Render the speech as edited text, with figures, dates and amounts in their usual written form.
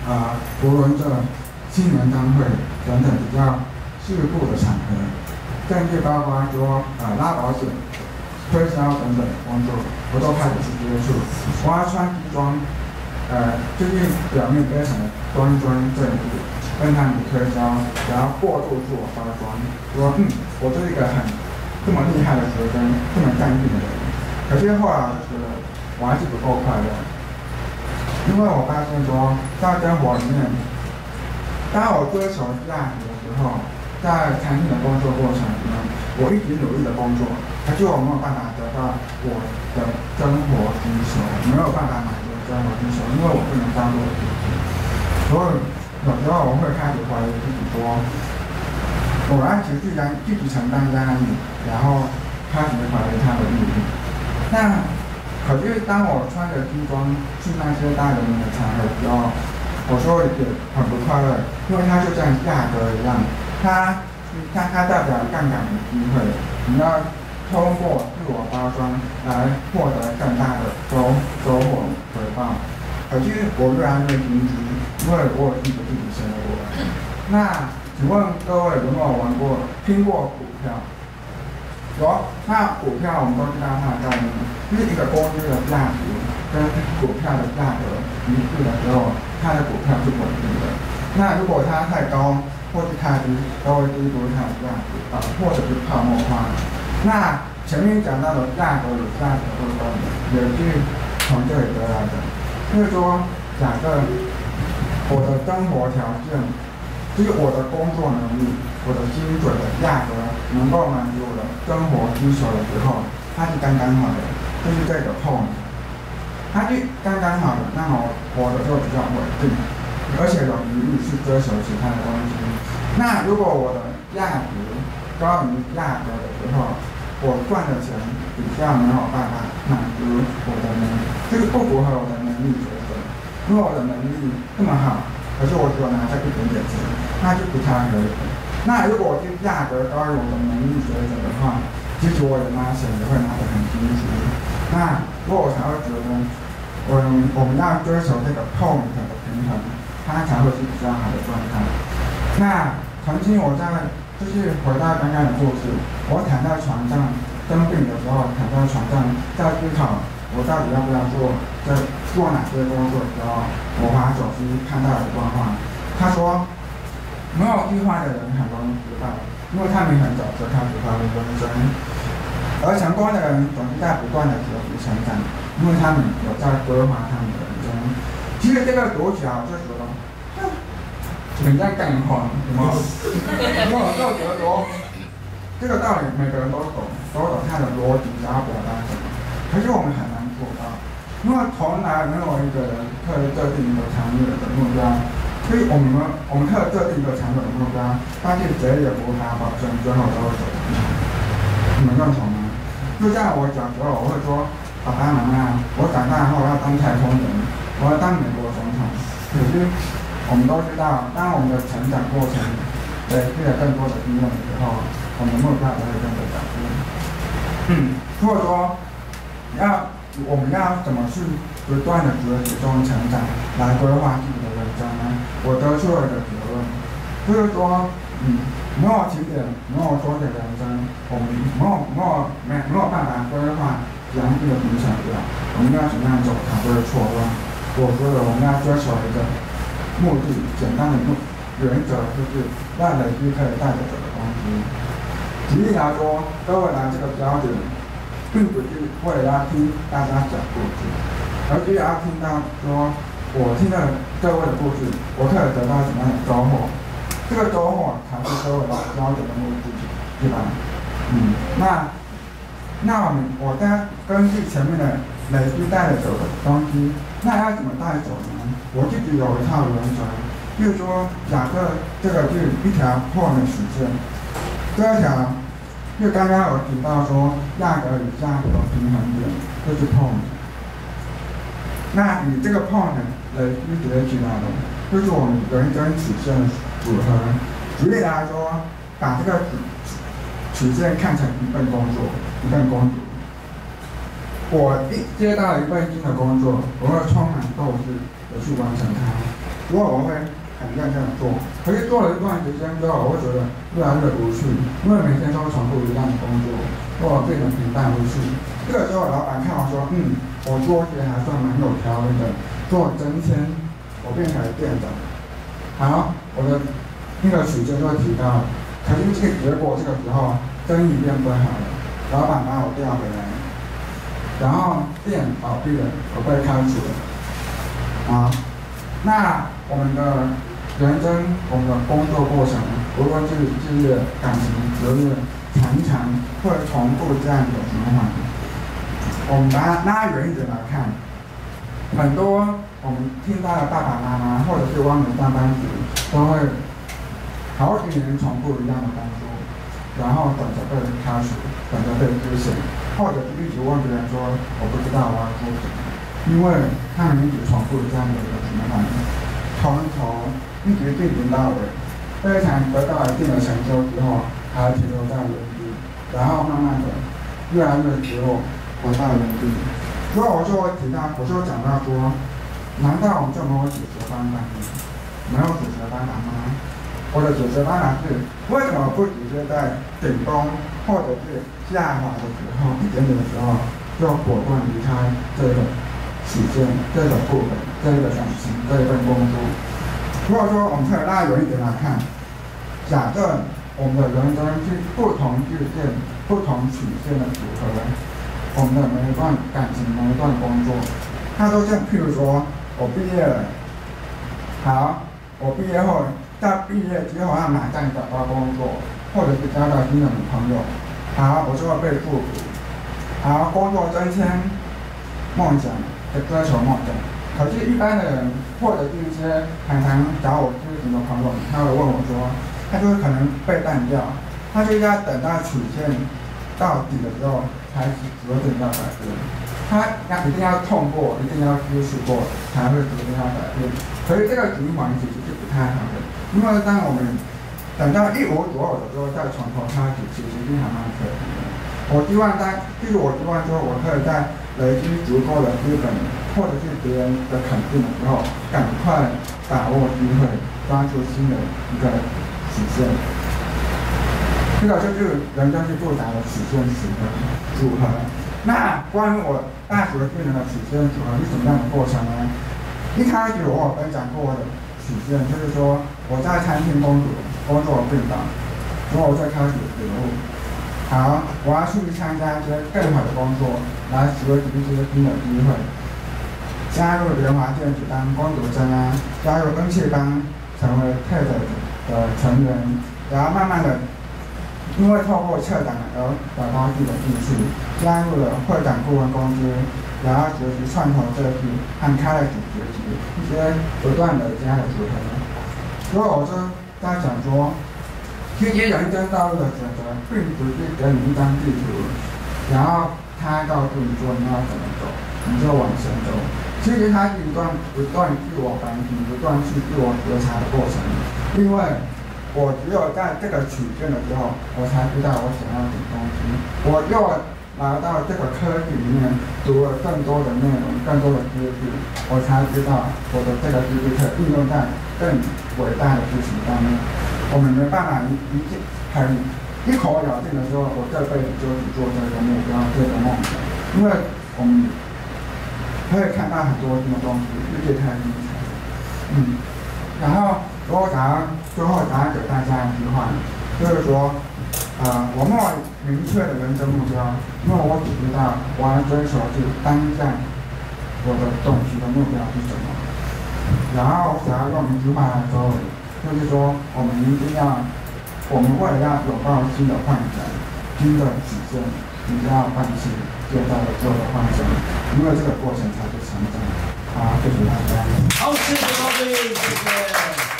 国文这新年单会等等比较事故的场合，甚至包括说拉保险、推销等等工作，我都开始去接触。我要穿西装，就是表面非常的端庄正义，跟他们推销，然后过度自我包装，说我是一个这么厉害的学生，这么干净的人。可是后来我就觉得我还是不够快乐，因为我发现说在生活里面，当我追求价值的时候，在餐厅的工作过程里面，我一直努力的工作，可是我没有办法得到我的生活需求，没有办法满足生活需求，因为我不能当做自己。所以有时候我会开始怀疑自己说，我要持续自己承担压力，然后开始怀疑它的意义。那可是当我穿着西装去那些大人们的场合的时候，我说也很不快乐，因为它就像价格一样，它代表杠杆的机会，你要通过自我包装来获得更大的收获回报。可是我越来越清楚，因为我有自己生活。那请问各位有没有听过股票？有。那股票我们都知道它的概念，就是一个公司的价值跟股票的价格一致的时候，它的股票是稳定的。那如果它太高或是太低，都会低估它的价值或者是泡沫化。那前面讲到的价格与价值部分，也是从这里得来的。就是说，假设我的生活条件，就是我的工作能力、我的薪水的价格能够满足我的生活需求的时候，它是刚刚好的，就是这个 point， 它是刚刚好的，那么我的就比较稳定，而且有余力去追求其他的东西。那如果我的价值高于价格的时候，我赚的钱比较没有办法满足我的能力，就是不符合我的能力水准。因为我的能力这么好，可是我只有拿下一点点钱，那就不太合理。那如果是价格高于我的能力水准的话，其实我的拿钱也会拿得很清楚。那所以我才会觉得，我们要追求这个 point 的平衡，它才会是比较好的状态。那曾经我就是回到刚刚的故事，我躺在床上生病的时候，躺在床上在思考我到底要不要在做哪些工作的时候，我滑手机看到一段话，他说没有计划的人很容易失败，因为他们很早就开始他们人生，而成功的人总是在不断的学习成长，因为他们有在规划他们的人生。其实这个读起来就觉得很在干话，有没有？因为我就觉得说，这个道理每个人都懂他的逻辑想要表达什么，可是我们很难做到，因为从来没有一个人特意设定一个长远的目标，所以我们特意设定一个长远的目标，但是谁也无法保证最后都会走得好。你们认同吗？就像我小时候，我会说，爸爸妈妈，我长大后要当太空人，我要当美国总统。可是我们都知道，当我们的成长过程累积了更多的经验的时候，我们目标也会跟着改变。所以说，我们要怎么去不断的学习中成长，来规划自己的人生呢？我得出了一个结论，就是说，没有起点，没有终点的人生，我们没有办法规划详细的理想表，我们要怎么样走才不会错乱？我觉得我们要追求一个目的，简单的原则就是让累积可以带着走的东西。举例来说，各位来这个标点，并不是为了要听大家讲故事，而是要听到说，我听了各位的故事，我可以得到什么样的收获？这个收获才是各位来标点的目的，对吧？那我再根据前面的累积带着走的东西，那要怎么带走呢？我自己有一套原则，就是说，假设这个是一条破的曲线，这条就刚刚有提到说，价格与价格平衡点就是 point。那以这个 point 累积叠起来的，就是我们人生曲线的组合。举例来说，把这个曲线看成一份工作，一份工作。我一接到一份新的工作，我会充满斗志的去完成它。 如果我会很认真的做，可是做了一段时间之后，我会觉得越来越无趣，因为每天都重复一样的工作，或变得平淡无趣。这个时候，老板看我说，我做起来还算蛮有条理的，做增添，我变成了店长。好，我的那个曲线就会提高，可是结果这个时候生意变不好了，老板把我调回来，然后店倒闭了，我被开除了。好，那我们的人生，我们的工作过程，无论是事业、感情、学业，常常会重复这样的循环。我们把它拉远一点来看，很多我们听到的爸爸妈妈或者是外面上班族，都会好几年重复一样的工作，然后等着被开除，等着被支遣，或者是一直问别人说我不知道我要做什么，因为他们一直重复这样的一个循环，从头一直进行到尾，非常得到一定的成就之后，还停留在原地，然后慢慢的越来越失落，回到原地。所以我就讲到说，难道我们就没有解决方法吗？没有解决方法吗？我的解决方法是，为什么不直接在顶峰或者是下滑的时候，一点点的时候，就果断离开这个曲线、这个部分、这个感情、这一份工作？如果说我们可以拉远一点来看，假设我们的人生是不同事件、不同曲线的组合，我们的每一段感情、每一段工作，它都像譬如说，我毕业了，好，我毕业后，在毕业之后要马上找到工作，或者是交到新的女朋友，好，我就会被束缚，好，工作增添梦想的追求梦想。可是，一般的人或者是一些常常找我咨询的朋友，他会问我说，他就是可能被淡掉，他就要等到曲线到底的时候才决定要改变，他一定要痛过，一定要接触过，才会决定要改变。可是这个循环其实是不太好的，因为当我们等到一无所有的时候再从头开始，其实是还蛮可惜的。我希望说，我可以在累积足够的资本，或者是别人的肯定的时候，赶快把握机会，抓住新的一个曲线。这个就是人生是复杂的曲线组合。那关于我大学4年的曲线组合是什么样的过程呢？一开始我有分享过我的曲线，就是说我在餐厅工作病倒，然后我再开始觉悟，好，我要去参加一些更好的工作，来学习一些新的机会，加入联华电子当工读生啊，加入恩赐班成为TED的成员，然后慢慢的，因为透过策展而找到自己的兴趣，加入了会展顾问公司，然后学习创投设计和开了学习一些不断的加的组合。所以我就在讲说，其实人生道路的选择，并不是给你一张地图，然后他告诉你说你要怎么走，你就往前走。其实它是一段不断自我反省、不断去自我觉察的过程。因为我只有在这个曲线的时候，我才知道我想要什么东西。我又来到这个科技里面，读了更多的内容、更多的知识，我才知道我的这个知识可以应用在更伟大的事情上面。我们没办法一口咬定的说，我这辈子就只做这个目标、这个梦想，因为我们可以看到很多新的东西，世界太精彩了。然后最后想要给大家一句话，就是说，我没有明确的人生目标，因为我只知道我要追求是当下我的短期的目标是什么。然后想要用一句话来收尾，就是说，我们为了要拥抱新的幻想、新的曲线，你不要放弃现在的旧的幻想，因为这个过程才是成长。好，谢谢大家。 好，谢谢各位，谢谢。